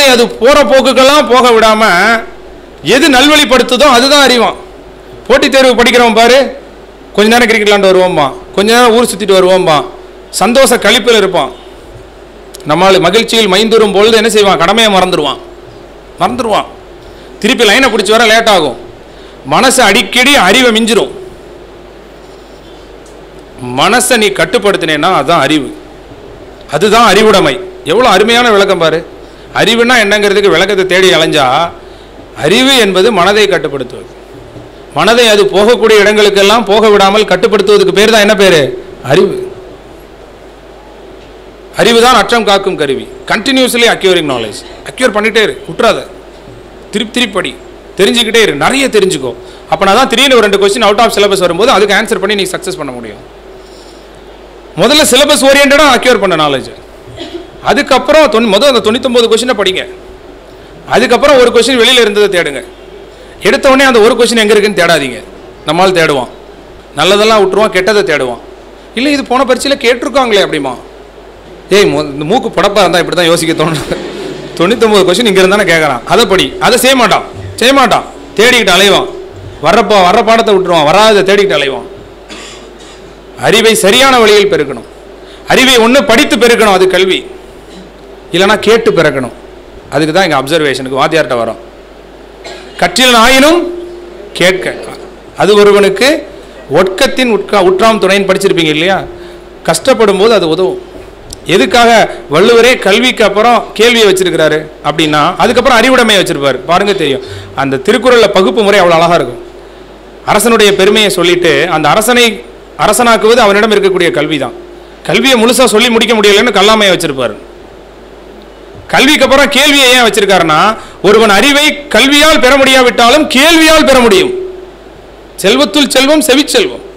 அது போகிற போக்குக்கெல்லாம் போக விடாமல் எது நல்வழிப்படுத்துதோ அதுதான் அறிவான். போட்டித் தேர்வு படிக்கிறவன் பாரு, கொஞ்ச நேரம் கிரிக்கெட் விளாண்டு வருவோம்பா, கொஞ்ச நேரம் ஊர் சுற்றிட்டு வருவோம்பா, சந்தோஷ கழிப்பில் இருப்பான். நம்மளால் மகிழ்ச்சியில் மைந்துரும் பொழுது என்ன செய்வான்? கடமையை மறந்துடுவான். திருப்பி லைனை பிடிச்சி வர லேட் ஆகும். மனசை அடிக்கடி அறிவை மிஞ்சிரும். மனசை நீ கட்டுப்படுத்தினேன்னா அதுதான் அறிவு, அதுதான் அறிவுடைமை. எவ்வளோ அருமையான விளக்கம் பாரு. அறிவுனா என்னங்கிறதுக்கு விளக்கத்தை தேடி அலைஞ்சா, அறிவு என்பது மனதை கட்டுப்படுத்துவது. மனதை அது போகக்கூடிய இடங்களுக்கெல்லாம் போக விடாமல் கட்டுப்படுத்துவதுக்கு பேர் தான் என்ன பேரு? அறிவு. அறிவு தான் அற்றம் காக்கும் கருவி. Continuously acquiring knowledge. அக்யூர் பண்ணிட்டே இரு, விட்டுறாத. திருப்பி படி, தெரிஞ்சுக்கிட்டே இரு, நிறைய தெரிஞ்சுக்கோ. அப்போனா தான் திடீர்னு ஒரு 2 கொஸ்டின் அவுட் ஆஃப் சிலபஸ் வரும்போது அதுக்கு ஆன்சர் பண்ணி நீ சக்ஸஸ் பண்ண முடியும். முதல்ல சிலபஸ் ஓரியன்டாக அக்யூர் பண்ண நாலேஜ். அதுக்கப்புறம் முதல் அந்த 99 கொஸ்டினை படிங்க. அதுக்கப்புறம் ஒரு கொஸ்டின் வெளியில் இருந்ததை தேடுங்க. எடுத்த உடனே அந்த ஒரு கொஸ்டின் எங்கே இருக்குன்னு தேடாதீங்க. நம்மளால் தேடுவான், நல்லதெல்லாம் விட்டுருவான், கெட்டதை தேடுவான். இல்லை இது போன பரீட்சையில் கேட்டிருக்காங்களே அப்படிமா. இந்த மூக்கு படப்பாக இருந்தால் இப்படி தான் யோசிக்க தோணும். 99 கொஸ்டின் இங்கே இருந்தானே கேட்குறான், அதை படி. அதை செய்ய மாட்டான், தேடிக்கிட்டு அலைவான். வர்ற பாடத்தை விட்டுருவான், வராத தேடிக்கிட்டு அலைவான். அறிவை சரியான வழியில் பெருக்கணும். அறிவை ஒன்று படித்து பெருக்கணும், அது கல்வி. இல்லைனா கேட்டு பிறக்கணும். அதுக்கு தான் எங்கள் அப்சர்வேஷனுக்கு வாத்தியார்கிட்ட வரோம். கற்றில் ஆயினும் கேட்க, அது ஒருவனுக்கு ஒட்கத்தின் உற்றாம் துணைன்னு படிச்சிருப்பீங்க இல்லையா? கஷ்டப்படும் போது அது உதவும். எதுக்காக வள்ளுவரே கல்விக்கு அப்புறம் கேள்வியை வச்சிருக்கிறாரு அப்படின்னா, அதுக்கப்புறம் அறிவுடைமையை வச்சிருப்பாரு. பாருங்க, தெரியும் அந்த திருக்குறளில் பகுப்பு முறை அவ்வளோ அழகாக இருக்கும். அரசனுடைய பெருமையை சொல்லிட்டு அந்த அரசனை அரசனாக்குவது அவனிடம் இருக்கக்கூடிய கல்வி தான். கல்வியை முழுசாக சொல்லி முடிக்க முடியலன்னு கல்லாமையை வச்சிருப்பாரு. கல்விக்கு அப்புறம் கேள்வியை ஏன் வச்சிருக்காருன்னா, ஒருவன் அறிவை கல்வியால் பெற முடியாவிட்டாலும் கேள்வியால் பெற முடியும். செல்வத்துள் செல்வம் செவிச்செல்வம்.